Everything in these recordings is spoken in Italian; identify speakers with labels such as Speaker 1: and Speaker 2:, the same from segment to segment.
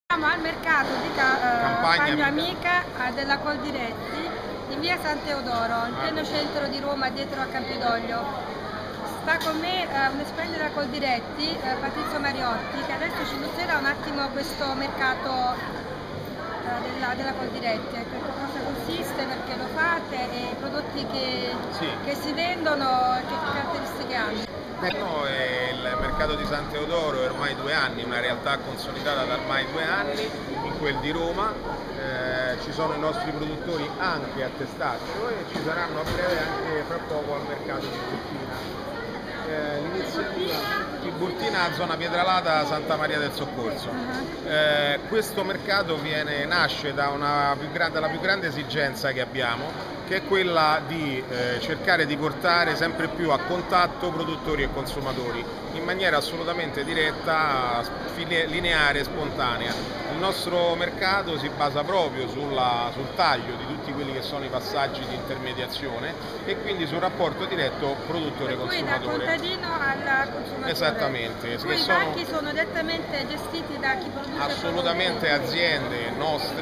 Speaker 1: Siamo al mercato di Campagna Amica della Coldiretti in via San Teodoro, in pieno centro di Roma, dietro a Campidoglio. Sta con me un esponente della Coldiretti, Patrizio Mariotti, che adesso ci illustrerà un attimo questo mercato della Coldiretti, che cosa consiste, perché lo fate e i prodotti che si vendono, che caratteristiche hanno.
Speaker 2: Il mercato di San Teodoro è ormai 2 anni, una realtà consolidata da ormai 2 anni, in quel di Roma. Ci sono i nostri produttori anche a Testaccio e ci saranno a breve anche fra poco al mercato di Burtina. L'iniziativa Tiburtina, zona Pietralata, Santa Maria del Soccorso. Questo mercato nasce da la più grande esigenza che abbiamo, che è quella di cercare di portare sempre più a contatto produttori e consumatori in maniera assolutamente diretta, lineare e spontanea. Il nostro mercato si basa proprio sul taglio di tutti quelli che sono i passaggi di intermediazione e quindi sul rapporto diretto produttore-consumatore.
Speaker 1: Da contadino al consumatore.
Speaker 2: Esattamente.
Speaker 1: I banchi sono direttamente gestiti da chi produce?
Speaker 2: Assolutamente aziende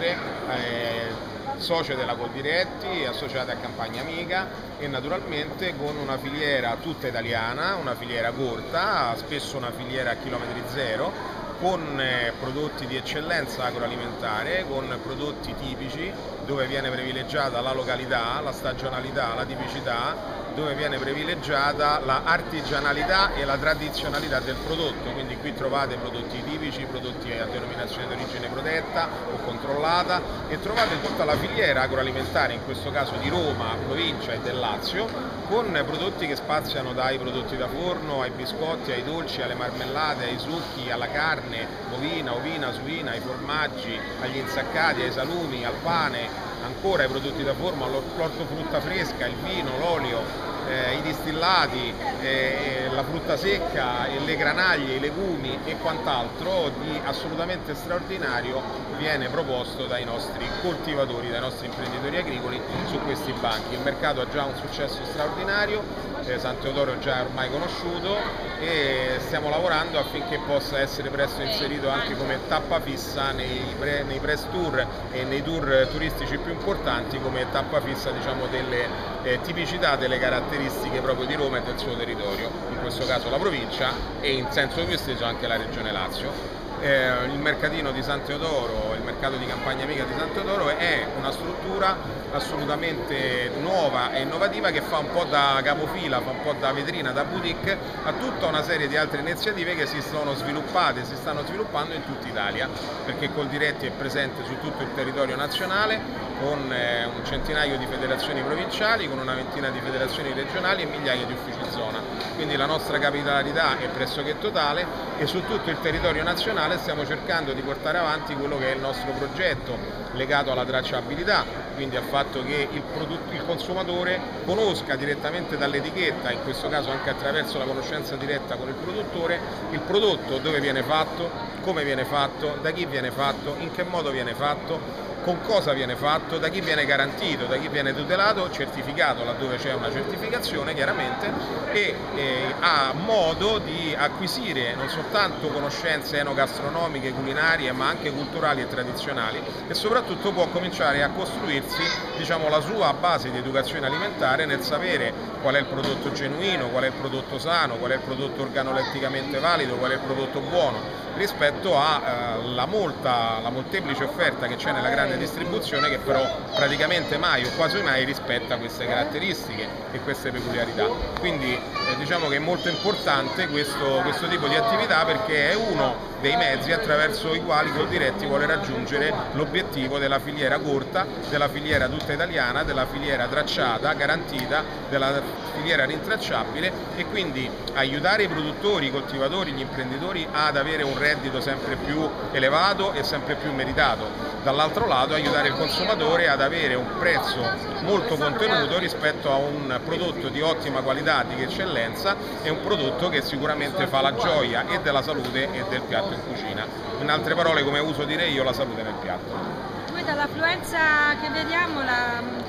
Speaker 2: nostre, socie della Coldiretti, associate a Campagna Amica e naturalmente con una filiera tutta italiana, una filiera corta, spesso una filiera a chilometri zero, con prodotti di eccellenza agroalimentare, con prodotti tipici dove viene privilegiata la località, la stagionalità, la tipicità, dove viene privilegiata l'artigianalità e la tradizionalità del prodotto, quindi qui trovate prodotti tipici, prodotti a denominazione d'origine protetta o controllata e trovate tutta la filiera agroalimentare, in questo caso di Roma, provincia e del Lazio, con prodotti che spaziano dai prodotti da forno ai biscotti, ai dolci, alle marmellate, ai succhi, alla carne, bovina, ovina, suina, ai formaggi, agli insaccati, ai salumi, al pane, ancora ai prodotti da forno, all'ortofrutta fresca, il vino, l'olio, i distillati, la frutta secca, le granaglie, i legumi e quant'altro di assolutamente straordinario viene proposto dai nostri coltivatori, dai nostri imprenditori agricoli su questi banchi. Il mercato ha già un successo straordinario, San Teodoro è già ormai conosciuto e stiamo lavorando affinché possa essere presto inserito anche come tappa fissa nei press tour e nei tour turistici più importanti, come tappa fissa, diciamo, delle tipicità, delle caratteristiche proprio di Roma e del suo territorio, in questo caso la provincia e in senso più esteso anche la regione Lazio. Il mercatino di San Teodoro, il mercato di Campagna Amica di San Teodoro è una struttura assolutamente nuova e innovativa che fa un po' da capofila, fa un po' da vetrina, da boutique a tutta una serie di altre iniziative che si stanno sviluppando in tutta Italia, perché Coldiretti è presente su tutto il territorio nazionale con un centinaio di federazioni provinciali, con una ventina di federazioni regionali e migliaia di uffici zona. Quindi la nostra capitalarità è pressoché totale e su tutto il territorio nazionale stiamo cercando di portare avanti quello che è il nostro progetto legato alla tracciabilità, quindi al fatto che il consumatore conosca direttamente dall'etichetta, in questo caso anche attraverso la conoscenza diretta con il produttore, il prodotto, dove viene fatto, come viene fatto, da chi viene fatto, in che modo viene fatto, con cosa viene fatto, da chi viene garantito, da chi viene tutelato, certificato laddove c'è una certificazione chiaramente, e ha modo di acquisire non soltanto conoscenze enogastronomiche, culinarie, ma anche culturali e tradizionali, e soprattutto può cominciare a costruirsi, diciamo, la sua base di educazione alimentare nel sapere qual è il prodotto genuino, qual è il prodotto sano, qual è il prodotto organoletticamente valido, qual è il prodotto buono, rispetto alla molteplice offerta che c'è nella grande distribuzione, che però praticamente mai o quasi mai rispetta queste caratteristiche e queste peculiarità. Quindi diciamo che è molto importante questo tipo di attività, perché è uno dei mezzi attraverso i quali Coldiretti vuole raggiungere l'obiettivo della filiera corta, della filiera tutta italiana, della filiera tracciata, garantita, della filiera rintracciabile, e quindi aiutare i produttori, i coltivatori, gli imprenditori ad avere un reddito sempre più elevato e sempre più meritato. Dall'altro lato aiutare il consumatore ad avere un prezzo molto contenuto rispetto a un prodotto di ottima qualità, di eccellenza, e un prodotto che sicuramente fa la gioia e della salute e del piatto in cucina. In altre parole, come uso dire io, la salute nel piatto.
Speaker 1: Noi dall'affluenza che vediamo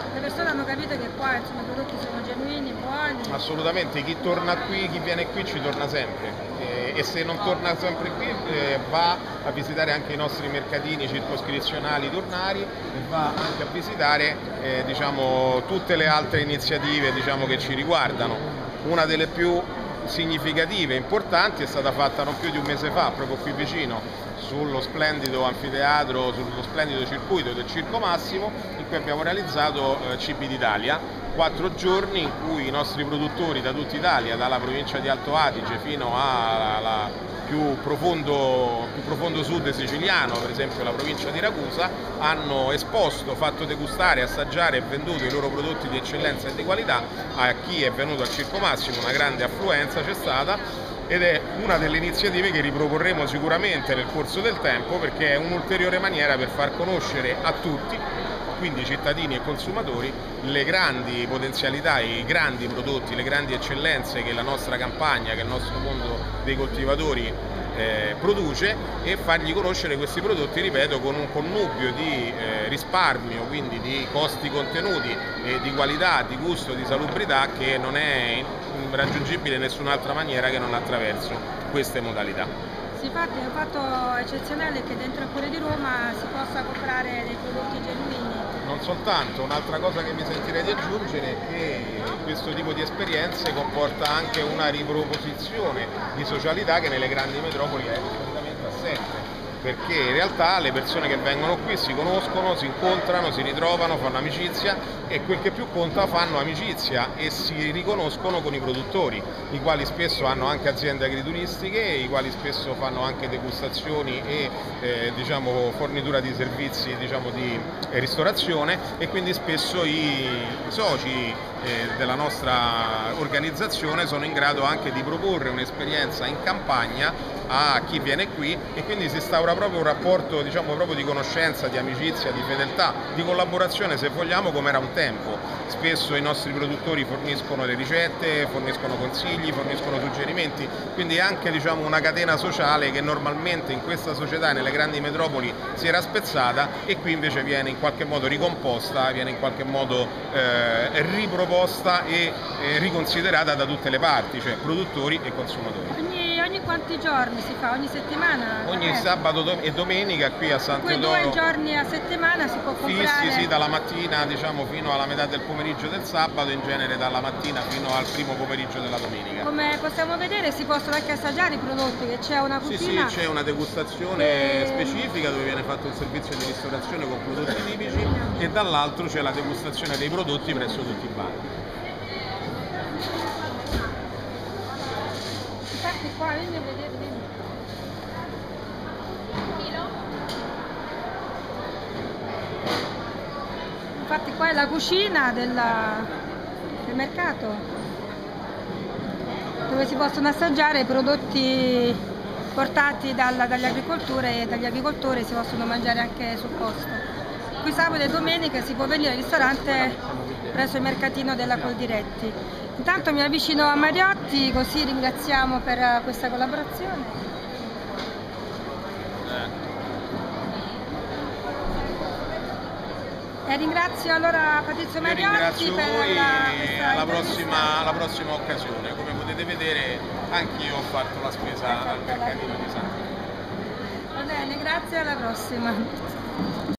Speaker 1: Le persone hanno capito che qua insomma, i prodotti sono genuini, buoni.
Speaker 2: Assolutamente, chi torna qui, chi viene qui ci torna sempre e se non torna sempre qui va a visitare anche i nostri mercatini circoscrizionali turnari e va anche a visitare diciamo, tutte le altre iniziative diciamo, che ci riguardano. Una delle più significative e importanti è stata fatta non più di un mese fa, proprio qui vicino, sullo splendido anfiteatro, sullo splendido circuito del Circo Massimo, in cui abbiamo realizzato Cibi d'Italia, 4 giorni in cui i nostri produttori da tutta Italia, dalla provincia di Alto Adige fino alla più profondo sud siciliano, per esempio la provincia di Ragusa, hanno esposto, fatto degustare, assaggiare e venduto i loro prodotti di eccellenza e di qualità a chi è venuto al Circo Massimo. Una grande affluenza c'è stata ed è una delle iniziative che riproporremo sicuramente nel corso del tempo, perché è un'ulteriore maniera per far conoscere a tutti, quindi cittadini e consumatori, le grandi potenzialità, i grandi prodotti, le grandi eccellenze che la nostra campagna, che il nostro mondo dei coltivatori produce, e fargli conoscere questi prodotti, ripeto, con un connubio di risparmio, quindi di costi contenuti e di qualità, di gusto, di salubrità, che non è raggiungibile in nessun'altra maniera che non attraverso queste modalità.
Speaker 1: Sì, infatti è un fatto eccezionale che dentro il cuore di Roma si possa comprare dei prodotti genuini.
Speaker 2: Non soltanto, un'altra cosa che mi sentirei di aggiungere è che questo tipo di esperienze comporta anche una riproposizione di socialità che nelle grandi metropoli è assolutamente assente, perché in realtà le persone che vengono qui si conoscono, si incontrano, si ritrovano, fanno amicizia e quel che più conta, fanno amicizia e si riconoscono con i produttori, i quali spesso hanno anche aziende agrituristiche, i quali spesso fanno anche degustazioni e diciamo, fornitura di servizi diciamo, di ristorazione, e quindi spesso i soci della nostra organizzazione sono in grado anche di proporre un'esperienza in campagna a chi viene qui, e quindi si instaura proprio un rapporto diciamo, proprio di conoscenza, di amicizia, di fedeltà, di collaborazione, se vogliamo, come era un tempo. Spesso i nostri produttori forniscono le ricette, forniscono consigli, forniscono suggerimenti, quindi è anche diciamo, una catena sociale che normalmente in questa società, nelle grandi metropoli, si era spezzata, e qui invece viene in qualche modo ricomposta, viene in qualche modo riproposta e riconsiderata da tutte le parti, cioè produttori e consumatori.
Speaker 1: Ogni quanti giorni si fa? Ogni settimana?
Speaker 2: Ogni sabato e domenica qui a Sant'Eudoro.
Speaker 1: Quei 2 giorni a settimana si può comprare?
Speaker 2: Sì, dalla mattina diciamo, fino alla metà del pomeriggio del sabato, in genere dalla mattina fino al primo pomeriggio della domenica.
Speaker 1: Come possiamo vedere si possono anche assaggiare i prodotti, che c'è una cucina.
Speaker 2: Sì, c'è una degustazione specifica dove viene fatto un servizio di ristorazione con prodotti tipici, e dall'altro c'è la degustazione dei prodotti presso tutti i bar.
Speaker 1: Infatti qua, vieni a vedere, vieni. Infatti qua è la cucina del mercato, dove si possono assaggiare i prodotti portati dagli agricoltori si possono mangiare anche sul posto. Qui sabato e domenica si può venire al ristorante presso il mercatino della Coldiretti. Intanto mi avvicino a Mariotti, così ringraziamo per questa collaborazione. E ringrazio allora Patrizio Mariotti per
Speaker 2: alla prossima occasione. Come potete vedere anch'io ho fatto la spesa al mercatino di Sant'Eudoro.
Speaker 1: Va bene, grazie, alla prossima.